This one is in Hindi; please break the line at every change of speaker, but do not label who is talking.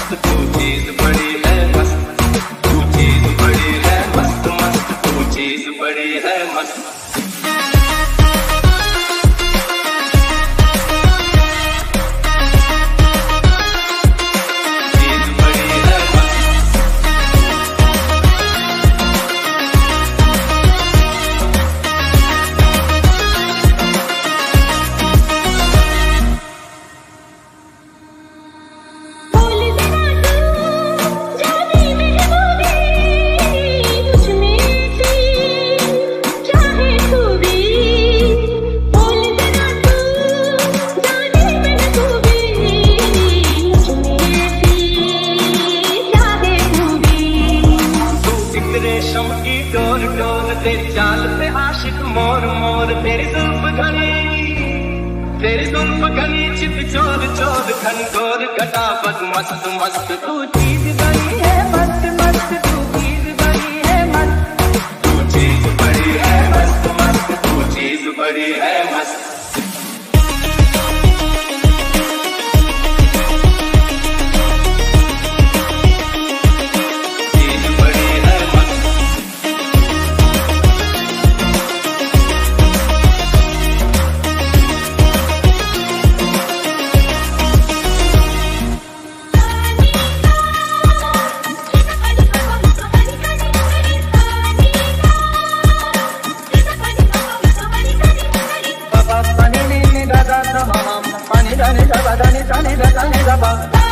मस्त तू चीज बड़ी है मस्त, तू चीज बड़ी है मस्त मस्त, तू चीज बड़ी है मस्त। रेशम की डोर डोर ते चाल पे आशिक मोर मोर, तेरी जुल्फ घनी, तेरी जुल्फ घनी चित चोर चोर घन घोर घटापट मस्त मस्त, तू चीज बड़ी है मस्त मस्त, तू चीज बड़ी है मस्त, तू चीज बड़ी है मस्त मस्त, तू चीज बड़ी है मस्त। Pani, pani, da da da, mama. Pani, da ni da ba, da ni da ni da ni da ba.